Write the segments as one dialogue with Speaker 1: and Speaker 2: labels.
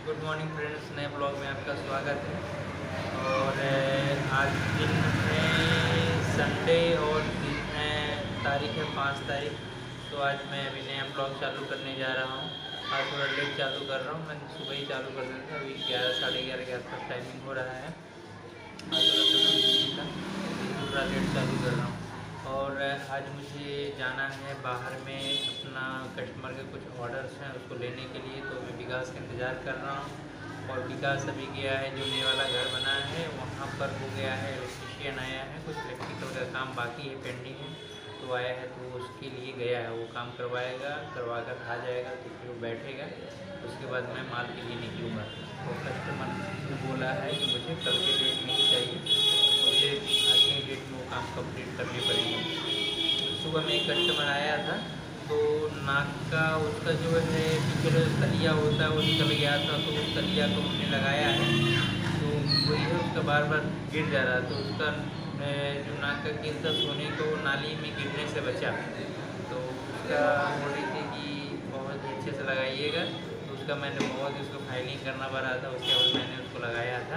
Speaker 1: Good morning friends, नए blog में आपका स्वागत है। और आज दिन है संडे और दिन है तारीख है 5 तारीख। तो आज मैं अभी नया ब्लॉग चालू करने जा रहा हूँ। आज थोड़ा लेट चालू कर रहा हूँ, मैं सुबह ही चालू कर देता। अभी 11 साढ़े 11 के आसपास टाइमिंग हो रहा है। आज थोड़ा लेट चालू कर रहा हूँ। और आज मुझे जाना है बाहर में, अपना कस्टमर के कुछ ऑर्डर्स हैं उसको लेने के लिए। तो मैं विकास का इंतज़ार कर रहा हूँ। और विकास अभी गया है, जो नए वाला घर बना है वहाँ पर हो गया है, इलेक्ट्रीशियन आया है, कुछ इलेक्ट्रिकल का काम बाकी है, पेंडिंग है, तो आया है, तो उसके लिए गया है। वो काम करवाएगा, करवा कर आ जाएगा तो फिर वो बैठेगा। उसके बाद मैं माल के लिए निकलूँगा। तो कस्टमर ने बोला है कि मुझे कल के डेट में ही चाहिए, मुझे आज के डेट में वो काम कंप्लीट करने पड़ेंगे। सुबह में एक कस्टमर आया था, तो नाक का उसका जो है पीछे तलिया होता है वो निकल गया था। तो उस तलिया को हमने लगाया है, तो वही है, उसका बार बार गिर जा रहा। तो उसका जो नाक का गिर था सोने को नाली में गिरने से बचा। तो उसका बोल रही थी कि बहुत ही अच्छे से लगाइएगा। तो उसका मैंने बहुत उसको फाइलिंग करना पड़ा था, उसके बाद मैंने उसको लगाया था।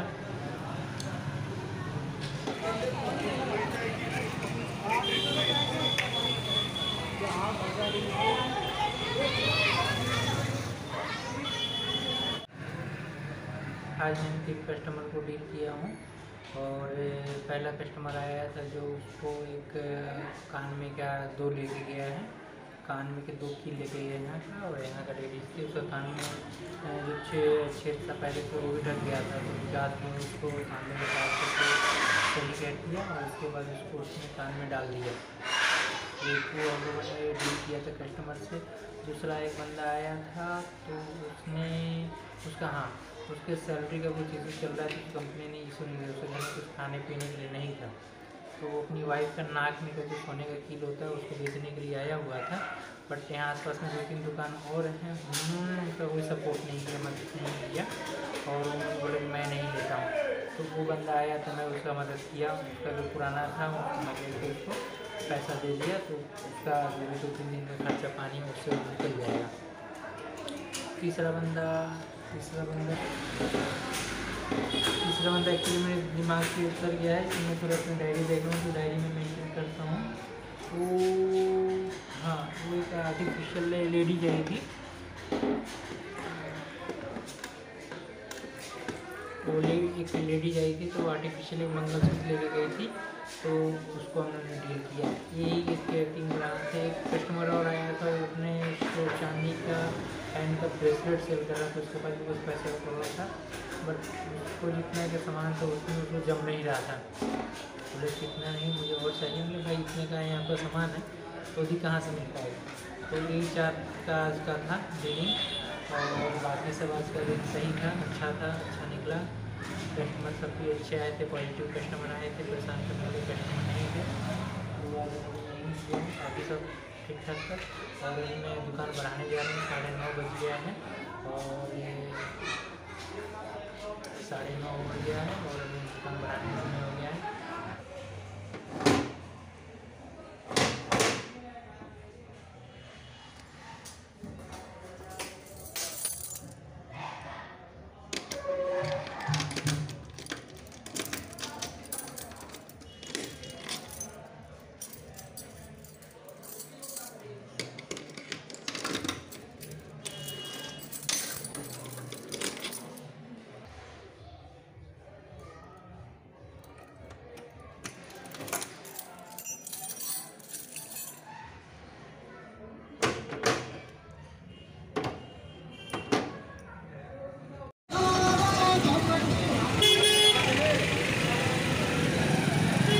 Speaker 1: आज मैंने 3 कस्टमर को डील किया हूँ। और पहला कस्टमर आया था जो उसको एक कान में का 2 लेके गया है, कान में के 2 कील लेके गया यहाँ का। और यहाँ का लेडीज थी, उसका कान में जो छेद था पहले तो वो भी ढक गया था। तो विकास में उसको सामने के पास सही कर दिया और उसके बाद उसको उसने कान में डाल दिया। एक वो हम लोगों ने डील किया था कस्टमर से। दूसरा एक बंदा आया था, तो उसने उसके सैलरी का कुछ इशू चल रहा था, तो कंपनी ने इशू नहीं दिया, उसके घर में कुछ खाने पीने के लिए नहीं था। तो वो अपनी वाइफ का नाक में का जो सोने का कील होता है उसको बेचने के लिए आया हुआ था। बट यहाँ आसपास में 2-3 दुकान और हैं, उन्होंने उसका कोई सपोर्ट नहीं किया, मदद नहीं किया। और उन्होंने बोले कि मैं नहीं लेता हूँ। तो वो बंदा आया तो मैं उसका मदद किया। उसका जो पुराना था मैं लेकर उसको पैसा दे दिया। तो उसका जो भी 2-3 दिन में खर्चा पानी उससे निकल जाएगा। तीसरा बंदा एक्चुअली मेरे दिमाग से उतर गया है कि मैं थोड़ा अपनी डायरी देख लूँ, तो डायरी में मेंशन करता हूँ। तो हाँ, वो एक आर्टिफिशियल लेडी आई थी, एक लेडीज आई थी, तो आर्टिफिशियल एक मंगलसूत्र लेके गई थी। तो उसको हमने डील किया। यही इसके 3 ग्राम थे। एक कस्टमर और आया था, उसने चांदी का हैंड का ब्रेसलेट सेल कर रहा था, उसके पास भी कुछ पैसे का प्रॉब्लम था। बट उसको जितना का सामान था उसमें उसको जम नहीं रहा था। बोले कितना नहीं, मुझे और चाहिए। मतलब भाई इतने का यहाँ पर सामान है तो अभी कहाँ से मिल पाएगा। तो यही 4 का आज का था डीलिंग। और बाकी सब आज का दिन सही था, अच्छा निकला। कस्टमर सब भी अच्छे आए थे, पॉजिटिव कस्टमर आए थे, परेशान करने वाले कस्टमर नहीं थे। तो बाकी सब ठीक ठाक था। और मैं दुकान बढ़ाने जा रहा हूँ, 9:30 बज गया है और 9:30 हो गया है और अभी दुकान बढ़ाने का समय हो गया है।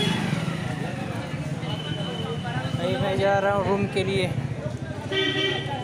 Speaker 1: मैं जा रहा हूँ रूम के लिए।